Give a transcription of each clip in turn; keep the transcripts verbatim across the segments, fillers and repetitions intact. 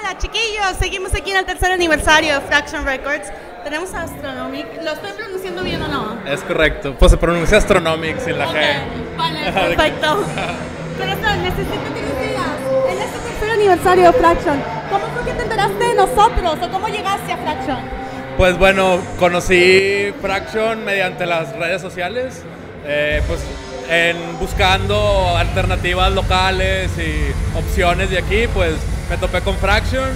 Hola chiquillos, seguimos aquí en el tercer aniversario de Fraction Records. Tenemos a Astronomic, ¿lo estoy pronunciando bien o no? Es correcto, pues se pronuncia Astronomic sin la Ok, G. vale, perfecto. Corazón, necesito que nos digas, en este tercer aniversario de Fraction, ¿cómo fue que te enteraste de nosotros o cómo llegaste a Fraction? Pues bueno, conocí Fraction mediante las redes sociales, eh, pues en buscando alternativas locales y opciones de aquí, pues me topé con Fraction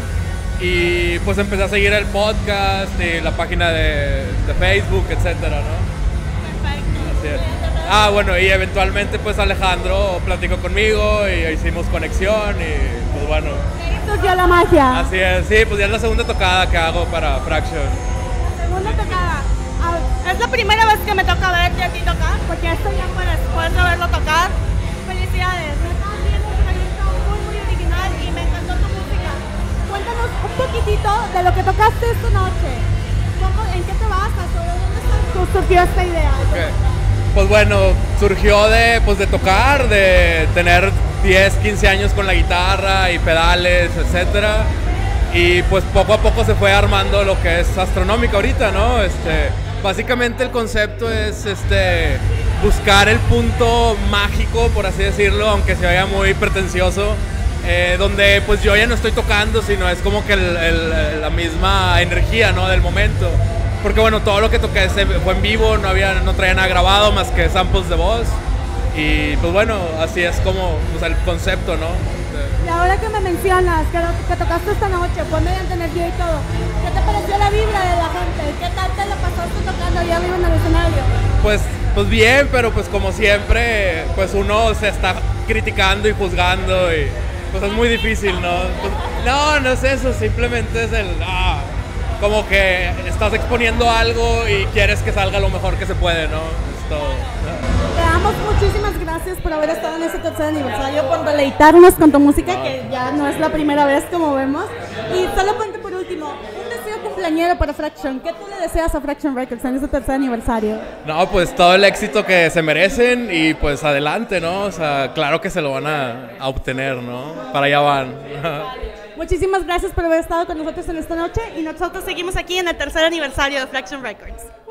y pues empecé a seguir el podcast y la página de, de Facebook, etcétera, ¿no? Perfecto. Así es. Ah, bueno, y eventualmente pues Alejandro platicó conmigo y hicimos conexión y pues bueno. Esto dio la magia. Así es, sí, pues ya es la segunda tocada que hago para Fraction. La segunda tocada. Ah, es la primera vez que me toca verte a ti tocar, porque esto ya fue después de verlo tocar. Felicidades, me estás viendo un proyecto muy muy original y me encantó tu música. Cuéntanos un poquitito de lo que tocaste esta noche. ¿Cómo, ¿En qué te basas o de dónde surgió esta idea? Okay. Pues bueno, surgió de, pues de tocar, de tener diez, quince años con la guitarra y pedales, etcétera. Y pues poco a poco se fue armando lo que es Astronómica ahorita, ¿no? Este, básicamente el concepto es este, buscar el punto mágico, por así decirlo, aunque se vea muy pretencioso, eh, donde pues yo ya no estoy tocando, sino es como que el, el, la misma energía, ¿no? Del momento. Porque bueno, todo lo que toqué fue en vivo, no, había, no traía nada grabado más que samples de voz. Y pues bueno, así es como pues, el concepto, ¿no? Y ahora que me mencionas que, lo, que tocaste esta noche, fue mediante energía y todo, ¿qué te pareció la vibra de la gente? ¿Qué tal te la pasaste tocando allá arriba en el escenario? Pues, pues bien, pero pues como siempre, pues uno se está criticando y juzgando y pues es muy difícil, ¿no? Pues, no, no es eso, simplemente es el... Ah, como que estás exponiendo algo y quieres que salga lo mejor que se puede, ¿no? Es todo. Te damos muchísimas gracias por haber estado en este tercer aniversario, por deleitarnos con tu música, que ya no es la primera vez como vemos. Y solamente por último, un deseo cumpleañero para Fraction. ¿Qué tú le deseas a Fraction Records en este tercer aniversario? No, pues todo el éxito que se merecen y pues adelante, ¿no? O sea, claro que se lo van a, a obtener, ¿no? Para allá van. Muchísimas gracias por haber estado con nosotros en esta noche y nosotros seguimos aquí en el tercer aniversario de Fraction Records.